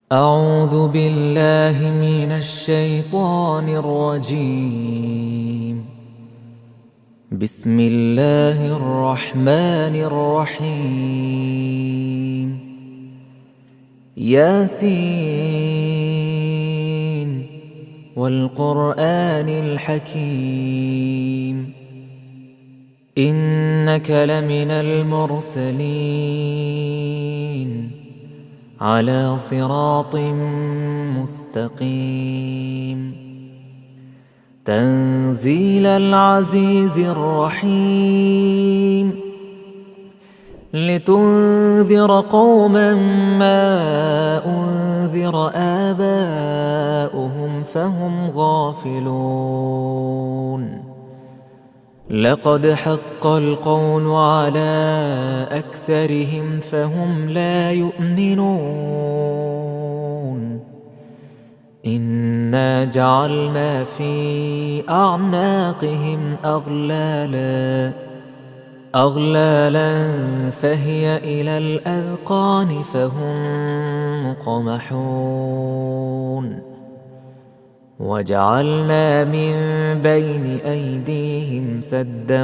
أعوذ بالله من الشيطان الرجيم. بسم الله الرحمن الرحيم. ياسين والقرآن الحكيم إنك لمن المرسلين على صراط مستقيم. تنزيل العزيز الرحيم لتنذر قوما ما أنذر آباؤهم فهم غافلون. لقد حق القول على أكثرهم فهم لا يؤمنون. إنا جعلنا في أعناقهم أغلالا فهي إلى الأذقان فهم مقمحون. وجعلنا من بين أيديهم سدا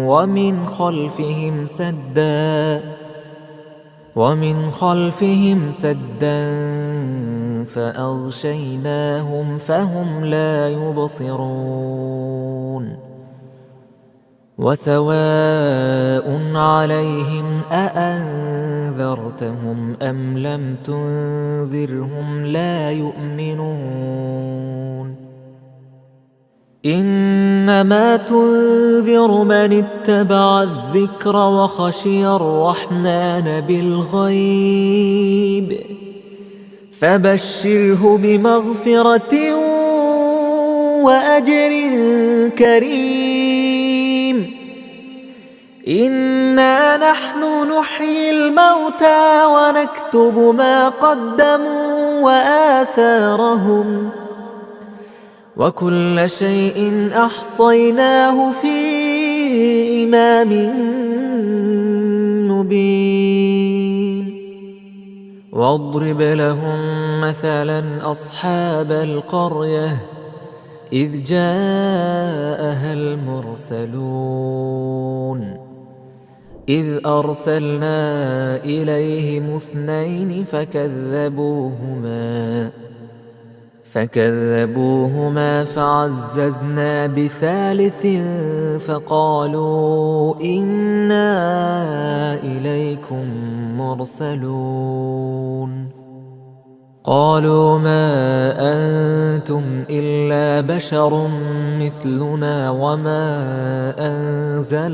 ومن خلفهم سدا فأغشيناهم فهم لا يبصرون. وسواء عليهم أأنذرتهم أم لم تنذرهم لا يؤمنون. إنما تنذر من اتبع الذكر وخشي الرحمن بالغيب فبشره بمغفرة وأجر كريم. إنا نحن نحيي الموتى ونكتب ما قدموا وآثارهم وكل شيء أحصيناه في إمام مبين. واضرب لهم مثلا أصحاب القرية إذ جاءها المرسلون إذ أرسلنا إليهم اثنين فكذبوهما فعززنا بثالث فقالوا إنا إليكم مرسلون. قالوا ما أنتم إلا بشر مثلنا وما أنزل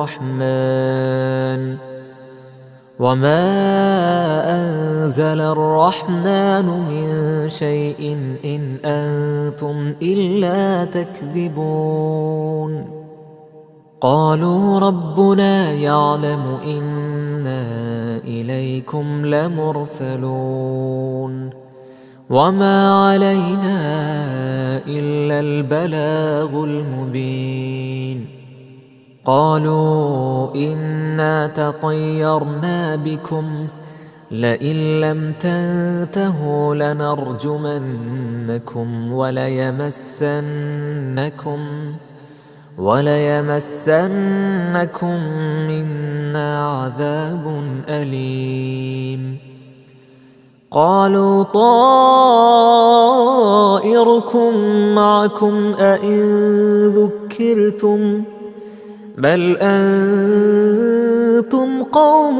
الرحمن من شيء إن أنتم إلا تكذبون. قالوا ربنا يعلم إنا إليكم لمرسلون وما علينا إلا البلاغ المبين. قالوا إنا تطيرنا بكم لئن لم تنتهوا لنرجمنكم وليمسنكم منا عذاب أليم. قالوا طائركم معكم أئن ذكرتم بل أنتم قوم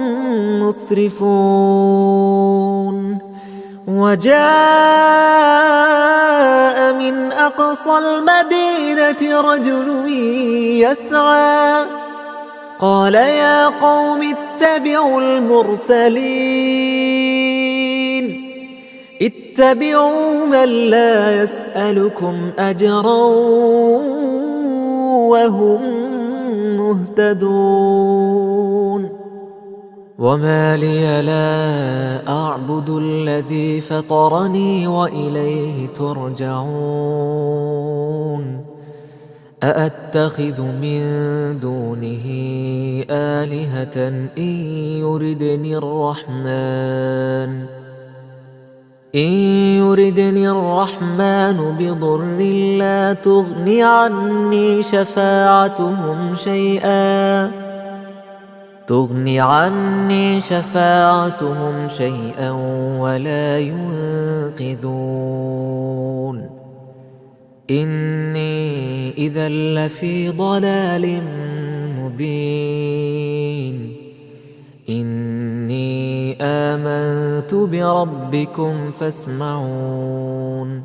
مسرفون. وجاء من أقصى المدينة رجل يسعى قال يا قوم اتبعوا المرسلين اتبعوا من لا يسألكم أجرا وهم مهتدون. وما لي لا أعبد الذي فطرني وإليه ترجعون. أأتخذ من دونه آلهة إن يردني الرحمن إن يردني الرحمن بضر لا تغن عني شفاعتهم شيئا ولا ينقذون. إني إذا لفي ضلال مبين. إني آمنت بربكم فاسمعون.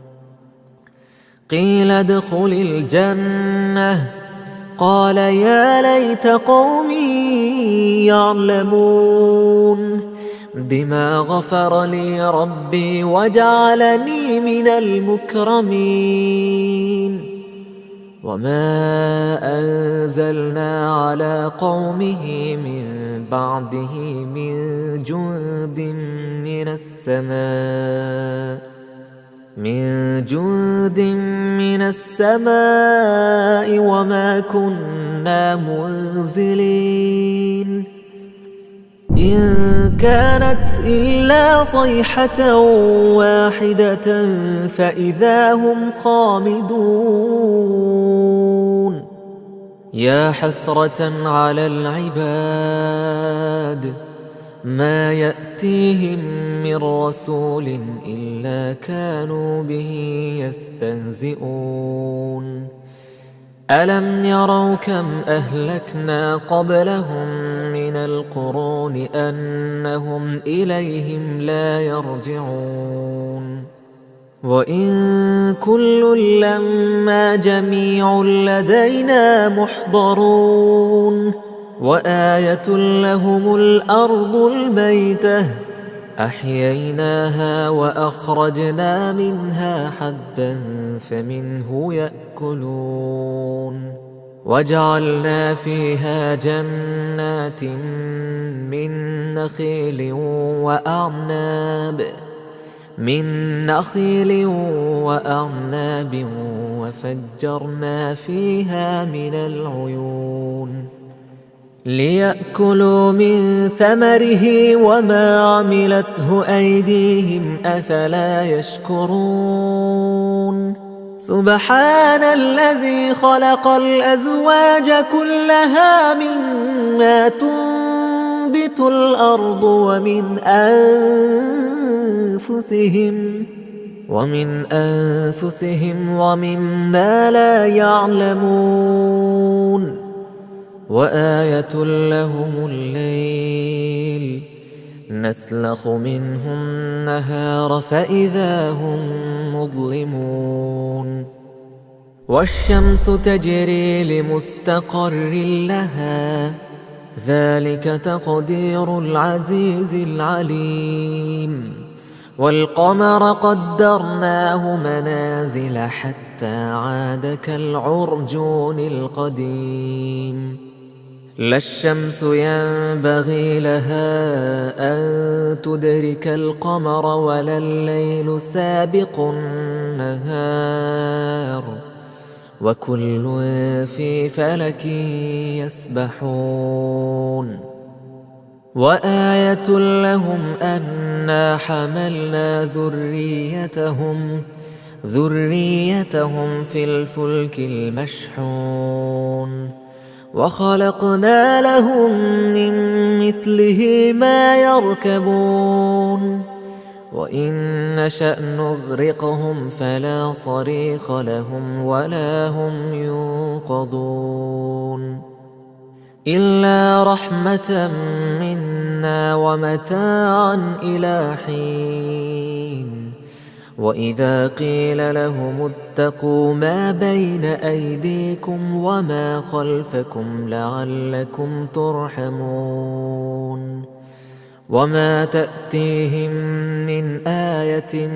قيل ادخل الجنة قال يا ليت قومي يعلمون بما غفر لي ربي وجعلني من المكرمين. وما أنزلنا على قومه من بعده من جند من السماء وما كنا منزلين. إن كانت إلا صيحة واحدة فإذا هم خامدون. يا حسرة على العباد ما يأتيهم من رسول إلا كانوا به يستهزئون. ألم يروا كم أهلكنا قبلهم من القرون أنهم إليهم لا يرجعون. وإن كل لما جميع لدينا محضرون. وآية لهم الأرض الميتة أحييناها وأخرجنا منها حبا فمنه يأكلون. وجعلنا فيها جنات من نخيل وأعناب وفجرنا فيها من العيون ليأكلوا من ثمره وما عملته أيديهم أفلا يشكرون. سبحان الذي خلق الأزواج كلها مما تنبت الأرض ومن أنفسهم ومما لا يعلمون. وآية لهم الليل نسلخ منه النهار فإذا هم مظلمون. والشمس تجري لمستقر لها ذلك تقدير العزيز العليم. والقمر قدرناه منازل حتى عاد كالعرجون القديم. لا الشمس ينبغي لها أن تدرك القمر ولا الليل سابق النهار وكل في فلك يسبحون. وآية لهم أنا حملنا ذريتهم في الفلك المشحون وخلقنا لهم من مثله ما يركبون. وإن نشأ نغرقهم فلا صريخ لهم ولا هم ينقذون إلا رحمة منا ومتاعا إلى حين. وإذا قيل لهم اتقوا ما بين أيديكم وما خلفكم لعلكم ترحمون. وما تأتيهم من آية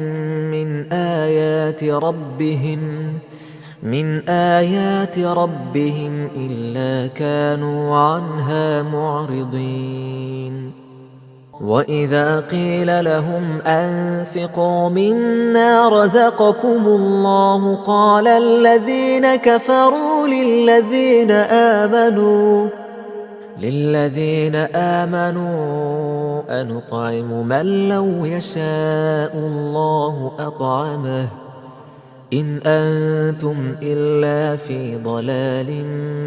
من آيات ربهم إلا كانوا عنها معرضين. وإذا قيل لهم أنفقوا مما رزقكم الله قال الذين كفروا للذين آمنوا أنطعم من لو يشاء الله أطعمه إن أنتم إلا في ضلال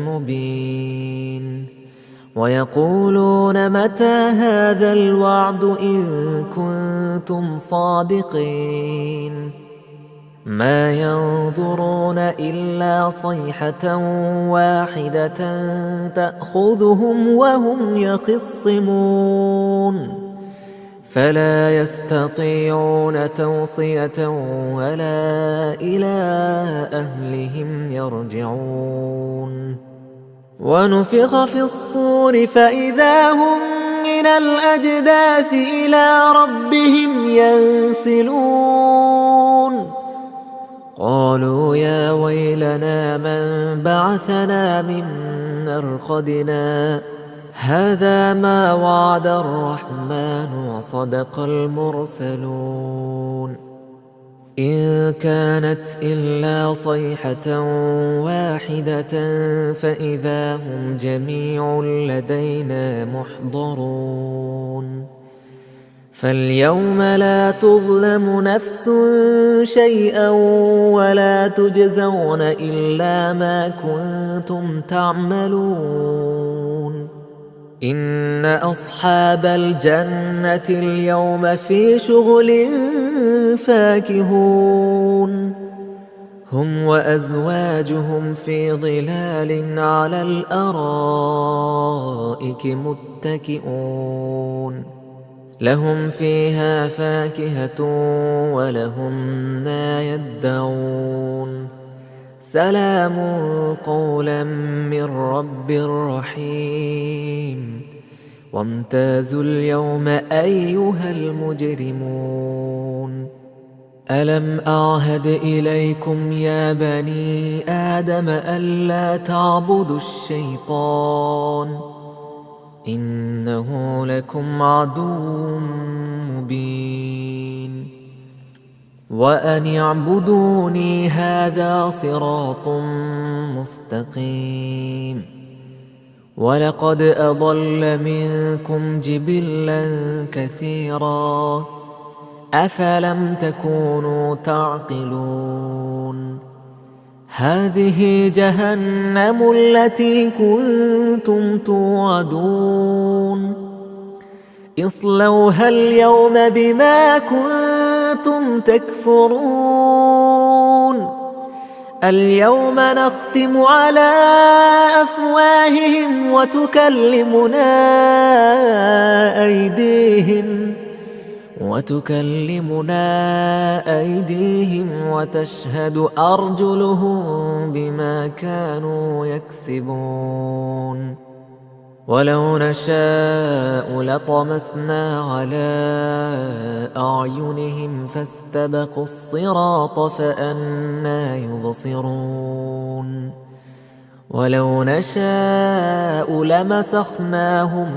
مبين ويقولون متى هذا الوعد إن كنتم صادقين ما ينظرون إلا صيحة واحدة تأخذهم وهم يخصمون فلا يستطيعون توصية ولا إلى أهلهم يرجعون ونفخ في الصور فإذا هم من الأجداث إلى ربهم ينسلون قالوا يا ويلنا من بعثنا من مرقدنا هذا ما وعد الرحمن وصدق المرسلون إن كانت إلا صيحة واحدة فإذا هم جميع لدينا محضرون فاليوم لا تظلم نفس شيئا ولا تجزون إلا ما كنتم تعملون إن أصحاب الجنة اليوم في شغل فاكهون هم وأزواجهم في ظلال على الأرائك متكئون لهم فيها فاكهة ولهم ما يدعون سلام قولا من رب رحيم وامتازوا اليوم أيها المجرمون ألم أعهد إليكم يا بني آدم ألا تعبدوا الشيطان إنه لكم عدو مبين وأن اعبدوني هذا صراط مستقيم ولقد أضل منكم جبلا كثيرا أفلم تكونوا تعقلون هذه جهنم التي كنتم توعدون اصلوها اليوم بما كنتم تكفرون اليوم نختم على أفواههم وتكلمنا أيديهم وتشهد أرجلهم بما كانوا يكسبون ولو نشاء لطمسنا على أعينهم فاستبقوا الصراط فأنى يبصرون ولو نشاء لمسخناهم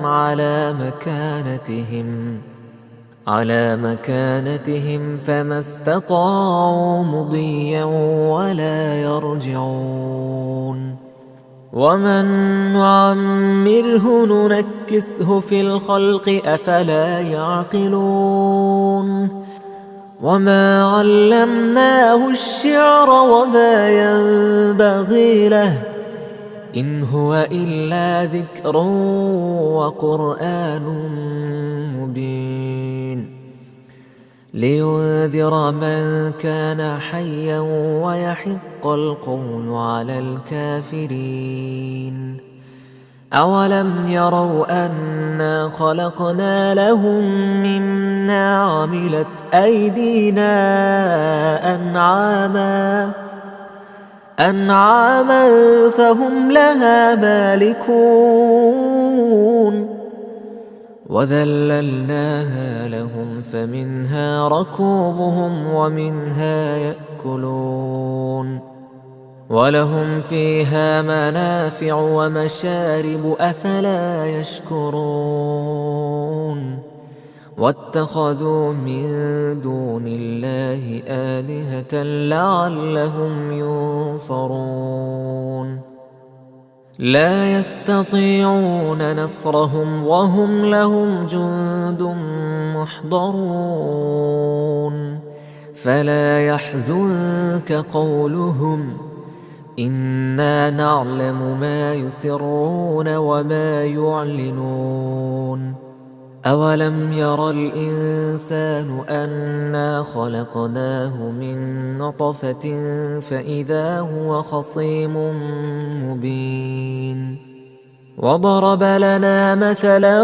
على مكانتهم فما استطاعوا مضيا ولا يرجعون ومن نعمره ننكسه في الخلق أفلا يعقلون وما علمناه الشعر وما ينبغي له إن هو إلا ذكر وقرآن مبين لينذر من كان حيا ويحق القول على الكافرين أولم يروا أنا خلقنا لهم مما عملت أيدينا أنعاما فهم لها مالكون وذللناها لهم فمنها ركوبهم ومنها يأكلون ولهم فيها منافع ومشارب أفلا يشكرون واتخذوا من دون الله آلهة لعلهم ينصرون لا يستطيعون نصرهم وهم لهم جند محضرون فلا يحزنك قولهم إنا نعلم ما يسرون وما يعلنون أولم ير الإنسان أنا خلقناه من نطفة فإذا هو خصيم مبين وضرب لنا مثلا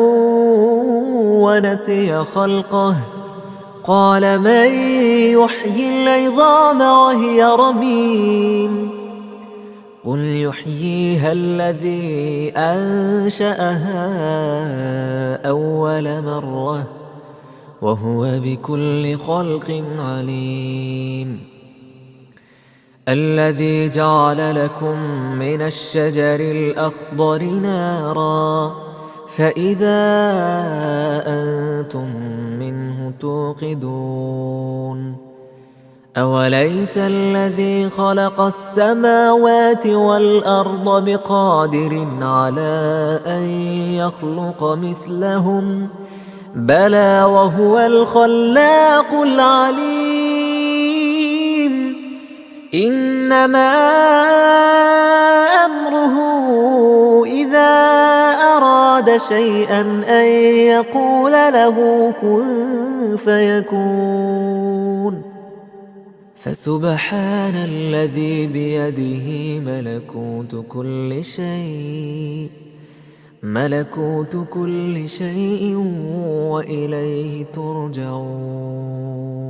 ونسي خلقه قال من يحيي العظام وهي رميم قل يحييها الذي أنشأها أول مرة وهو بكل خلق عليم الذي جعل لكم من الشجر الأخضر نارا فإذا أنتم منه توقدون أوليس الذي خلق السماوات والأرض بقادر على أن يخلق مثلهم بلى وهو الخلاق العليم إنما أمره إذا أراد شيئا أن يقول له كن فيكون فسبحان الذي بيده ملكوت كل شيء وإليه ترجعون